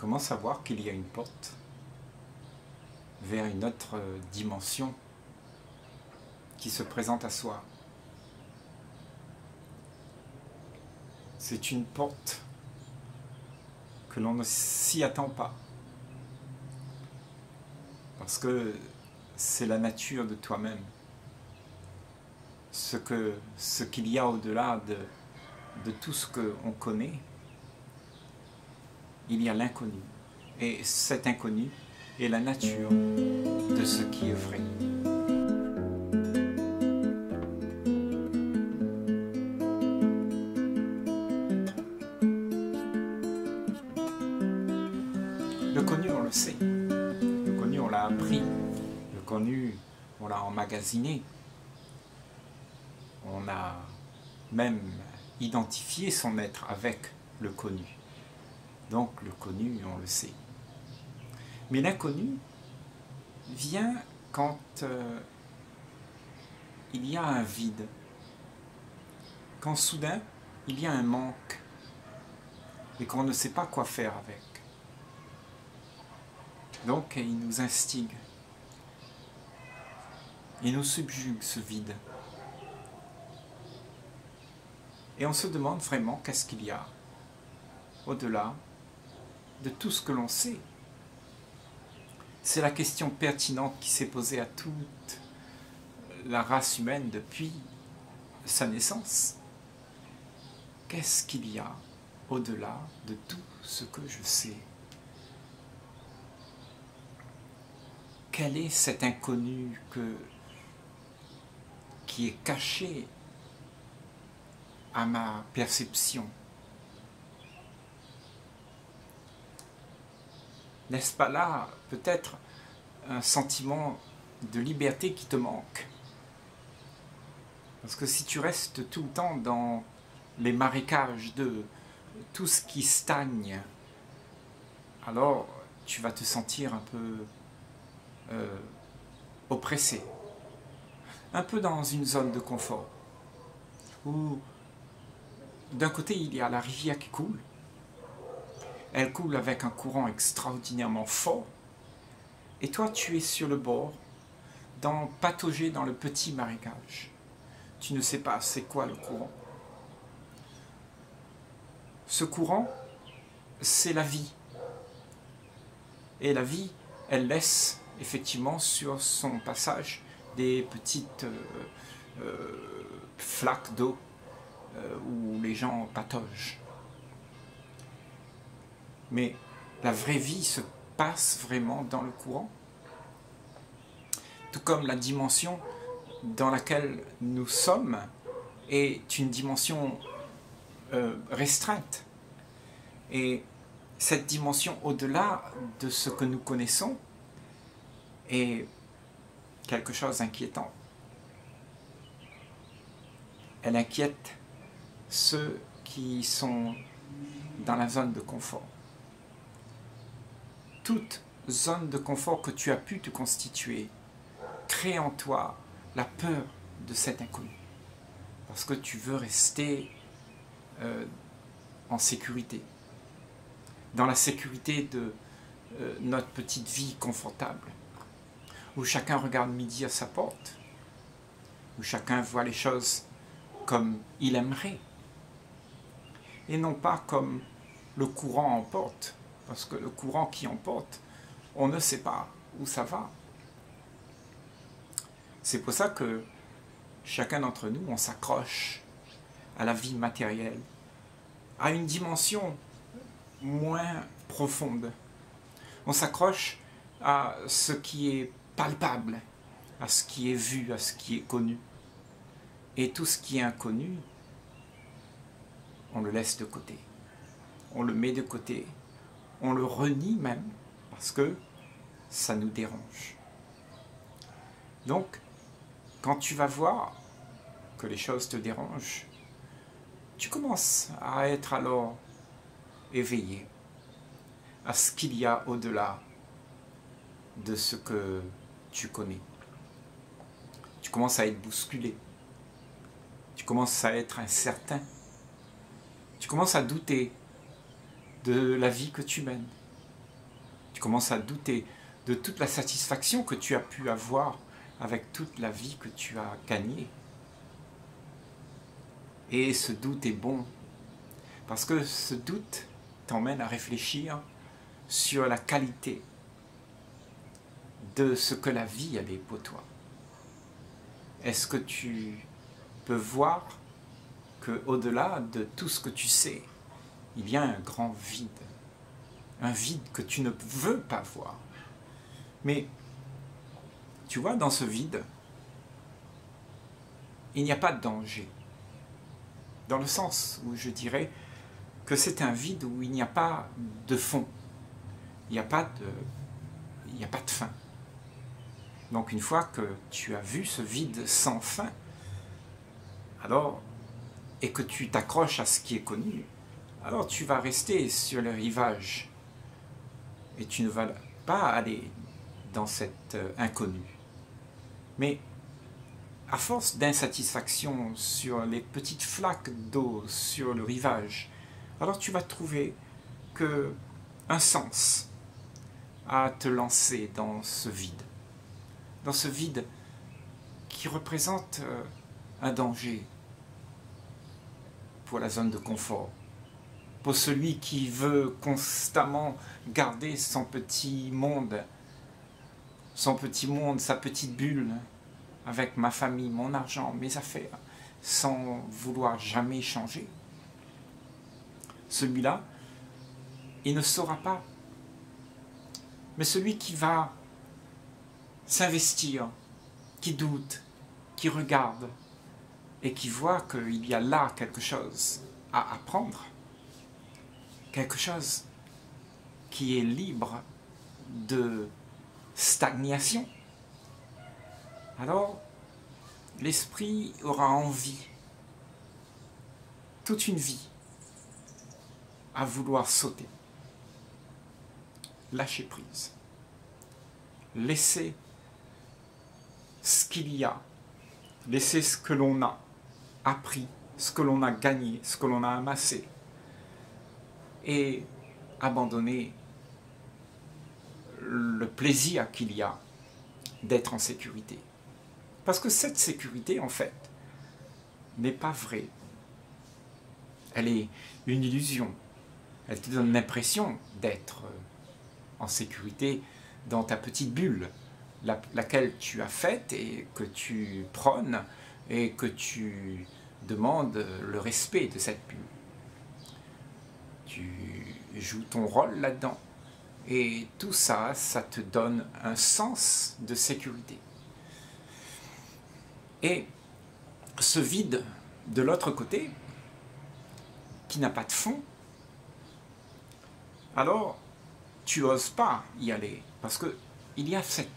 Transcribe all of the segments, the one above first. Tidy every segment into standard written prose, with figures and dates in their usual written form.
Comment savoir qu'il y a une porte vers une autre dimension qui se présente à soi? C'est une porte que l'on ne s'y attend pas, parce que c'est la nature de toi-même. Ce qu'il y a au-delà de tout ce qu'on connaît, il y a l'inconnu. Et cet inconnu est la nature de ce qui est vrai. Le connu, on le sait. Le connu, on l'a appris. Le connu, on l'a emmagasiné. On a même identifié son être avec le connu. Donc le connu, on le sait. Mais l'inconnu vient quand il y a un vide, quand soudain il y a un manque et qu'on ne sait pas quoi faire avec. Donc il nous instigue, il nous subjugue ce vide. Et on se demande vraiment qu'est-ce qu'il y a au-delà de tout ce que l'on sait. C'est la question pertinente qui s'est posée à toute la race humaine depuis sa naissance. Qu'est-ce qu'il y a au-delà de tout ce que je sais? Quel est cet inconnu qui est caché à ma perception? N'est-ce pas là peut-être un sentiment de liberté qui te manque? Parce que si tu restes tout le temps dans les marécages de tout ce qui stagne, alors tu vas te sentir un peu oppressé, un peu dans une zone de confort, où d'un côté il y a la rivière qui coule, elle coule avec un courant extraordinairement fort, et toi tu es sur le bord, pataugé dans le petit marécage. Tu ne sais pas c'est quoi le courant. Ce courant, c'est la vie. Et la vie, elle laisse effectivement sur son passage des petites flaques d'eau où les gens pataugent. Mais la vraie vie se passe vraiment dans le courant. Tout comme la dimension dans laquelle nous sommes est une dimension restreinte. Et cette dimension au-delà de ce que nous connaissons est quelque chose d'inquiétant. Elle inquiète ceux qui sont dans la zone de confort. Toute zone de confort que tu as pu te constituer crée en toi la peur de cet inconnu. Parce que tu veux rester en sécurité. Dans la sécurité de notre petite vie confortable. Où chacun regarde midi à sa porte. Où chacun voit les choses comme il aimerait. Et non pas comme le courant emporte. Parce que le courant qui emporte, on ne sait pas où ça va. C'est pour ça que chacun d'entre nous, on s'accroche à la vie matérielle, à une dimension moins profonde. On s'accroche à ce qui est palpable, à ce qui est vu, à ce qui est connu. Et tout ce qui est inconnu, on le laisse de côté. On le met de côté. On le renie même, parce que ça nous dérange. Donc, quand tu vas voir que les choses te dérangent, tu commences à être alors éveillé à ce qu'il y a au-delà de ce que tu connais. Tu commences à être bousculé. Tu commences à être incertain. Tu commences à douter de la vie que tu mènes. Tu commences à douter de toute la satisfaction que tu as pu avoir avec toute la vie que tu as gagnée. Et ce doute est bon, parce que ce doute t'emmène à réfléchir sur la qualité de ce que la vie elle est pour toi. Est-ce que tu peux voir qu'au-delà de tout ce que tu sais, il y a un grand vide, un vide que tu ne veux pas voir. Mais tu vois, dans ce vide, il n'y a pas de danger. Dans le sens où je dirais que c'est un vide où il n'y a pas de fond, il n'y a pas de fin. Donc une fois que tu as vu ce vide sans fin, alors, et que tu t'accroches à ce qui est connu, alors tu vas rester sur le rivage et tu ne vas pas aller dans cet inconnu. Mais à force d'insatisfaction sur les petites flaques d'eau sur le rivage, alors tu vas trouver un sens à te lancer dans ce vide qui représente un danger pour la zone de confort, pour celui qui veut constamment garder son petit monde, sa petite bulle, avec ma famille, mon argent, mes affaires, sans vouloir jamais changer. Celui-là, il ne saura pas. Mais celui qui va s'investir, qui doute, qui regarde, et qui voit qu'il y a là quelque chose à apprendre, quelque chose qui est libre de stagnation, alors l'esprit aura envie, toute une vie, à vouloir sauter, lâcher prise, laisser ce qu'il y a, laisser ce que l'on a appris, ce que l'on a gagné, ce que l'on a amassé, et abandonner le plaisir qu'il y a d'être en sécurité. Parce que cette sécurité, en fait, n'est pas vraie. Elle est une illusion. Elle te donne l'impression d'être en sécurité dans ta petite bulle, laquelle tu as faite et que tu prônes et que tu demandes le respect de cette bulle. Tu joues ton rôle là-dedans. Et tout ça, ça te donne un sens de sécurité. Et ce vide de l'autre côté, qui n'a pas de fond, alors tu n'oses pas y aller, parce qu'il y a cette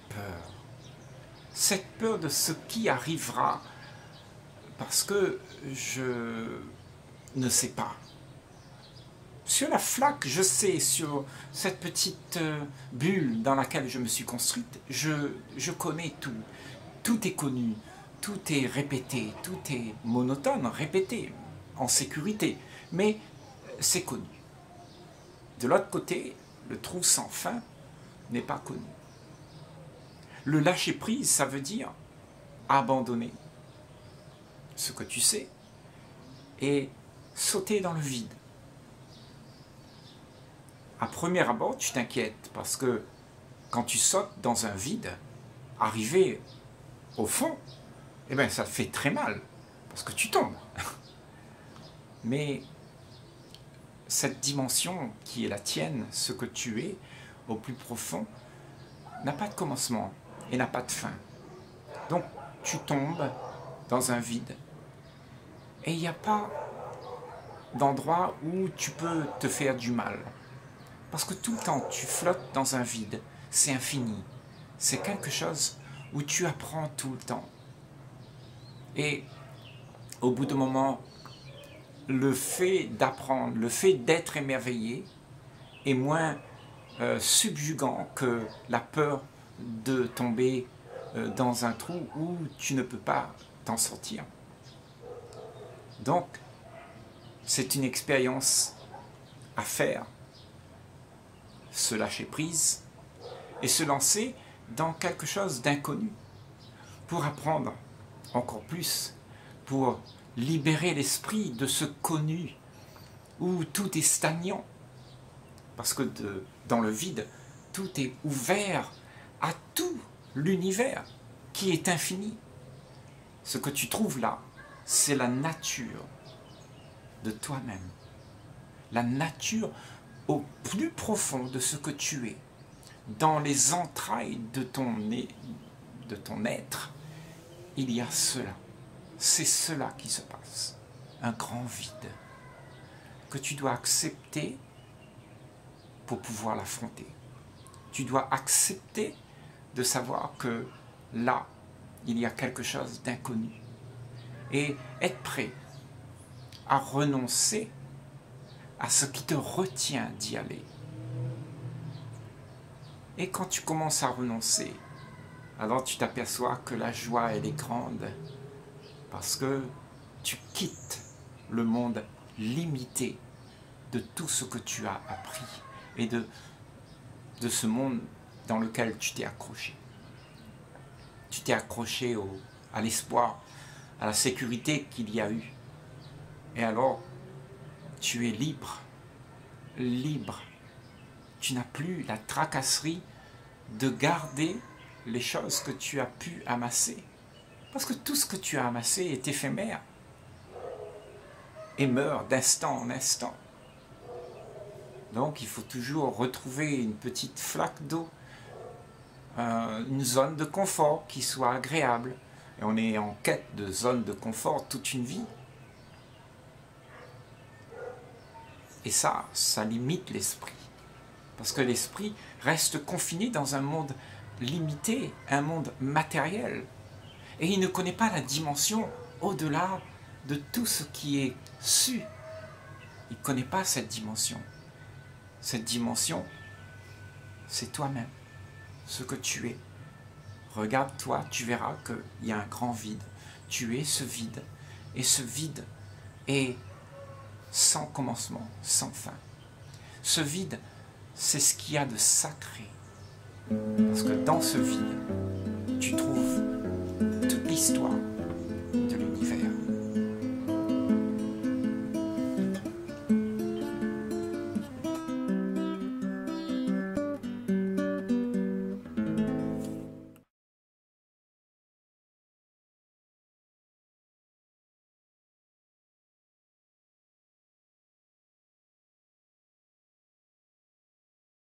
peur de ce qui arrivera, parce que je ne sais pas. Sur la flaque, je sais, sur cette petite bulle dans laquelle je me suis construite, je connais tout. Tout est connu, tout est répété, tout est monotone, répété, en sécurité, mais c'est connu. De l'autre côté, le trou sans fin n'est pas connu. Le lâcher-prise, ça veut dire abandonner ce que tu sais et sauter dans le vide. À premier abord, tu t'inquiètes parce que quand tu sautes dans un vide, arriver au fond, eh bien, ça fait très mal parce que tu tombes. Mais cette dimension qui est la tienne, ce que tu es au plus profond, n'a pas de commencement et n'a pas de fin. Donc, tu tombes dans un vide et il n'y a pas d'endroit où tu peux te faire du mal. Parce que tout le temps, tu flottes dans un vide, c'est infini. C'est quelque chose où tu apprends tout le temps. Et au bout d'un moment, le fait d'apprendre, le fait d'être émerveillé est moins subjugant que la peur de tomber dans un trou où tu ne peux pas t'en sortir. Donc, c'est une expérience à faire. Se lâcher prise, et se lancer dans quelque chose d'inconnu, pour apprendre encore plus, pour libérer l'esprit de ce connu où tout est stagnant. Parce que dans le vide, tout est ouvert à tout l'univers qui est infini. Ce que tu trouves là, c'est la nature de toi-même. La nature au plus profond de ce que tu es. Dans les entrailles de ton être, il y a cela. C'est cela qui se passe. Un grand vide que tu dois accepter pour pouvoir l'affronter. Tu dois accepter de savoir que là, il y a quelque chose d'inconnu. Et être prêt à renoncer à ce qui te retient d'y aller. Et quand tu commences à renoncer, alors tu t'aperçois que la joie, elle est grande, parce que tu quittes le monde limité de tout ce que tu as appris et de ce monde dans lequel tu t'es accroché. Tu t'es accroché à l'espoir, à la sécurité qu'il y a eu. Et alors, tu es libre, libre. Tu n'as plus la tracasserie de garder les choses que tu as pu amasser. Parce que tout ce que tu as amassé est éphémère et meurt d'instant en instant. Donc il faut toujours retrouver une petite flaque d'eau, une zone de confort qui soit agréable. Et on est en quête de zone de confort toute une vie. Et ça limite l'esprit. Parce que l'esprit reste confiné dans un monde limité, un monde matériel. Et il ne connaît pas la dimension au-delà de tout ce qui est su. Il ne connaît pas cette dimension. Cette dimension, c'est toi-même, ce que tu es. Regarde-toi, tu verras qu'il y a un grand vide. Tu es ce vide. Et ce vide est sans commencement, sans fin. Ce vide, c'est ce qu'il y a de sacré. Parce que dans ce vide, tu trouves toute l'histoire de l'univers.